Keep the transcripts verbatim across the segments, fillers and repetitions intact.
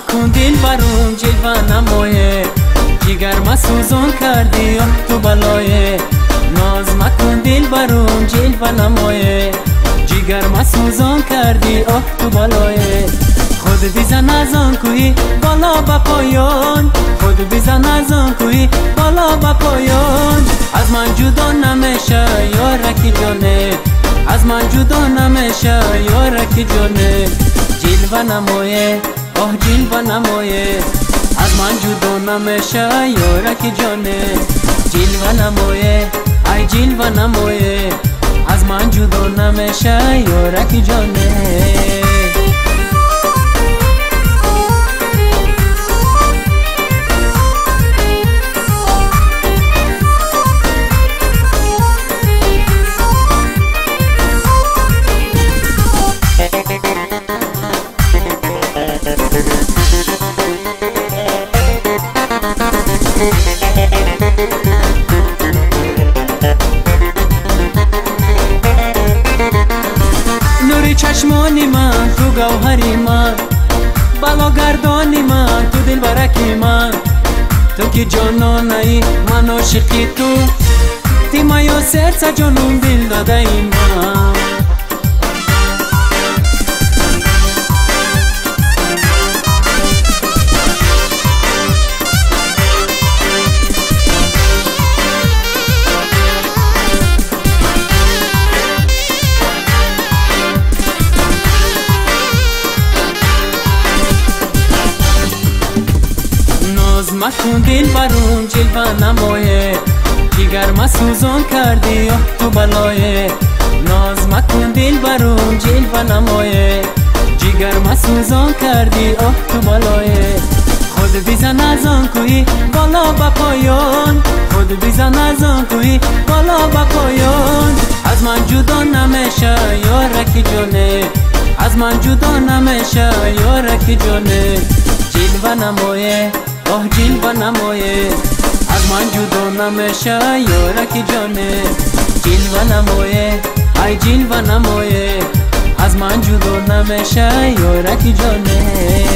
مکن دل برون جلوه نمایه، جگر ما سوزون کردی آه تو بلایه. ناز مکن دل برون جلوه نمایه، جگر ما سوزون کردی آه تو بلایه. خود بیزن از آن کوی بالا با پایان، خود بیزن از آن کوی بالا با پایان. از من جدا نمیشه یارکی جانه، از من جدا نمیشه یارکی جانه. جلوه نمایه آه جلوه نمایه، از من جدا نمیشه یارکی جانه. جلوه نمایه ای جلوه نمایه، از من جدا نمیشه یارکی جانه. نوری چشمانی من تو گوهری من، بالا گردانی من تو دل برکی من. تو که جانانایی من عاشقی تو، تی مایو سرسا جانون دل داده ای من. ناز مکن دل برون جلوه نمایه، جگر ما سوزون کردی آه تو بلایه. ناز مکن دل برون جلوه نمایه، جگر ما سوزون کردی آه تو بلایه. خود بیزن از آن کوی بالا با پایان، خود بیزن از آن کوی بالا با پایان. از من جدا نمیشه یارکی جانه، از من جدا نمیشه یارکی جانه. جلوه نمایه آه جلوه نمایه، از من جدا نمیشه یارکی جانه. جلوه نمایه ای جلوه نمایه، از من جدا نمیشه یارکی جانه.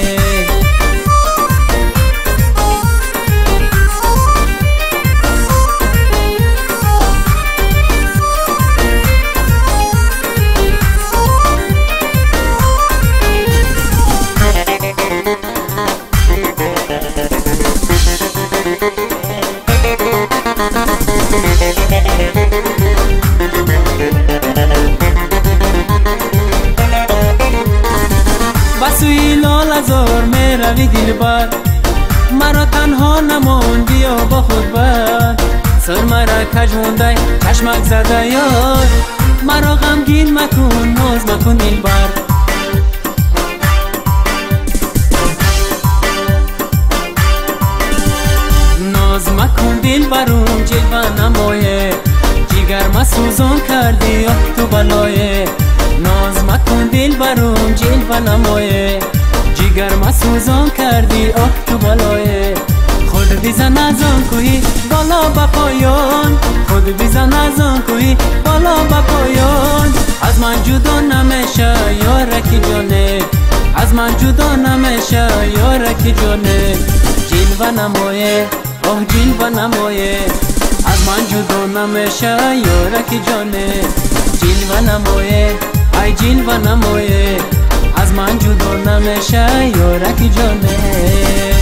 بسوی لال زار می روی دل بر، مرا تنها نمان بیا با خود بر. سر مرا کج مونده چشمک زده یار، مرا غمگین مکن ناز مکن دل بر. ناز مکن دل برون جلوه نمایه، جگر ما سوزون کردی آه تو بلایه. ناز مکن دل برون جلوه نمایه، جگر ما سوزون کردی آه تو بلایه. خود بیزن از آن کوی بالا با پایان، خود بیزن از آن کوی بالا با پایان. از من جدا نمیشه یارکی جانه، از من جدا نمیشه یارکی جانه. جلوه نمایه آه جلوه نمایه، از من جدا نمیشه یارکی جانه. جلوه نمایه ای جلوه نمایه، از من جدا نمیشه یارکی جانه.